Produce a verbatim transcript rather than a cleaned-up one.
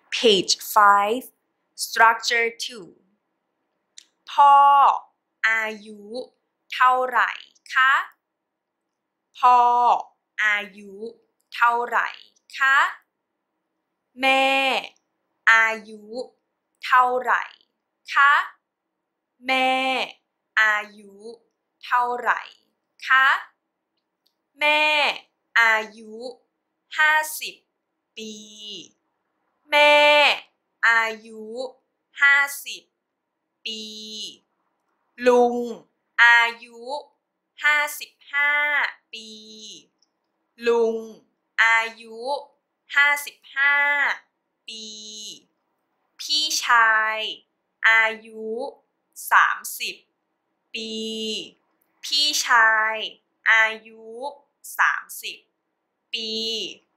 page five structure two พ่ออายุเท่าไหร่คะพ่ออายุเท่าไหร่คะแม่อายุเท่าไหร่คะแม่อายุเท่าไหร่คะแม่อายุห้าสิบปีแม่อายุห้าสิบปีลุงอายุห้าสิบห้าปีลุงอายุห้าสิบห้าปีพี่ชายอายุสามสิบปีพี่ชายอายุสามสิบปี